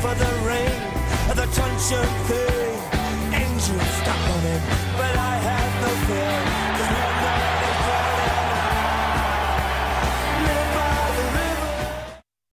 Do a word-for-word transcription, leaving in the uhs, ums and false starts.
for the rain, the tension thing. Engine stuck on it, but I had